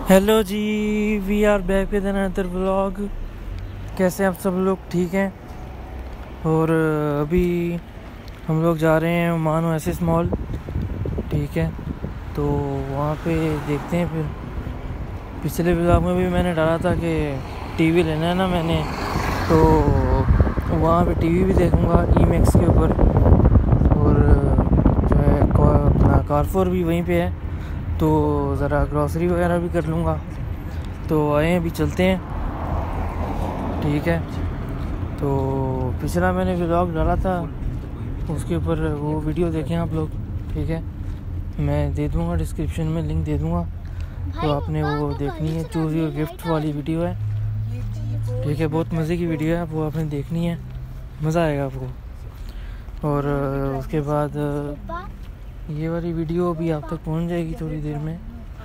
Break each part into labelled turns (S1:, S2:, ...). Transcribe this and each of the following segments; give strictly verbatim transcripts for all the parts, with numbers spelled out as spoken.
S1: Hello जी, we are back with another vlog. कैसे आप सब लोग? ठीक हैं। और अभी हम लोग जा रहे हैं ओमान ओएसिस मॉल, ठीक है। तो वहाँ पे देखते हैं। फिर पिछले व्लॉग में भी मैंने डाला था कि टीवी लेना है ना मैंने, तो वहाँ पे टीवी भी देखूँगा ई मैक्स के ऊपर। और जो है अपना कारफोर भी वहीं पे है, तो ज़रा ग्रॉसरी वगैरह भी कर लूँगा। तो आए अभी चलते हैं, ठीक है। तो पिछला मैंने व्लॉग डाला था, उसके ऊपर वो वीडियो देखें आप लोग, ठीक है। मैं दे दूँगा डिस्क्रिप्शन में, लिंक दे दूँगा, तो आपने वो देखनी है। चूज़ योर गिफ्ट वाली वीडियो है, ठीक है। बहुत मज़े की वीडियो है, वो आपने देखनी है, मज़ा आएगा आपको। और उसके बाद ये वाली वीडियो भी आप तक पहुंच जाएगी थोड़ी देर में।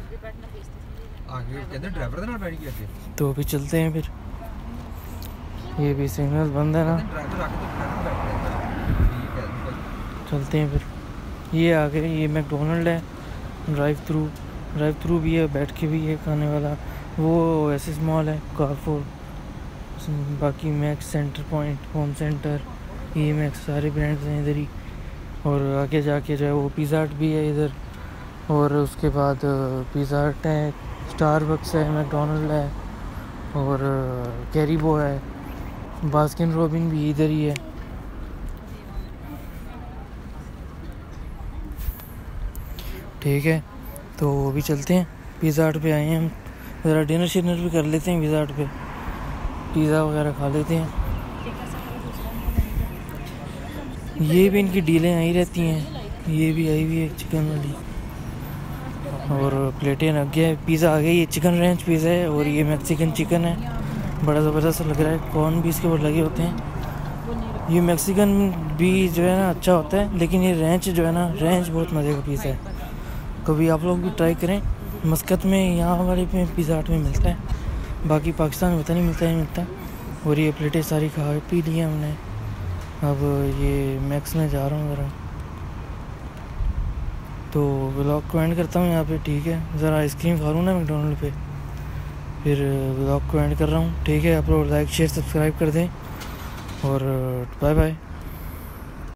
S1: तो अभी चलते हैं फिर। ये भी सिग्नल बंद है ना, चलते हैं फिर। ये आगे ये मैकडोनल्ड है, ड्राइव थ्रू ड्राइव थ्रू भी है, बैठ के भी है खाने वाला। वो ओएसिस मॉल है, कारफोर, बाकी Max, Centre Point, Home Centre, Emax, सारे ब्रांड्स हैं इधर ही। और आगे जाके जो है वो पिज़्ज़ा हट भी है इधर। और उसके बाद पिज़्ज़ा हट है, स्टारबक्स है, मैकडोनल्ड है, और कैरिबो है, बास्किन रॉबिन भी इधर ही है, ठीक है। तो अभी चलते हैं, पिज़्ज़ा हट पे आए हैं हम, ज़रा डिनर शिनर भी कर लेते हैं पिज़्ज़ा हट पे, पिज़्ज़ा वगैरह खा लेते हैं। ये भी इनकी डीलें आई रहती हैं, ये भी आई हुई है चिकन वाली, और प्लेटें रख गया है। पिज़्ज़ा आ गया, ये चिकन रेंच पिज़्ज़ा है, और ये मैक्सिकन चिकन है, बड़ा ज़बरदस्त लग रहा है। कॉर्न भी इसके ऊपर लगे होते हैं। ये मैक्सिकन भी जो है ना अच्छा होता है, लेकिन ये रेंच जो है ना, रेंच बहुत मज़े का पिज़्ज़ा है। कभी आप लोग भी ट्राई करें। मस्कत में यहाँ वाले पे पिज़्ज़ा हट में मिलता है, बाकी पाकिस्तान में पता नहीं मिलता है मिलता। और ये प्लेटें सारी खा पी ली हैं हमने। अब ये मैक्स में जा रहा हूँ ज़रा, तो व्लॉग को एंड करता हूँ यहाँ पे, ठीक है। ज़रा आइसक्रीम खा लूँ ना मैकडोनल्ड पे, फिर व्लॉग को एंड कर रहा हूँ, ठीक है। आप लोग लाइक शेयर सब्सक्राइब कर दें, और बाय बाय।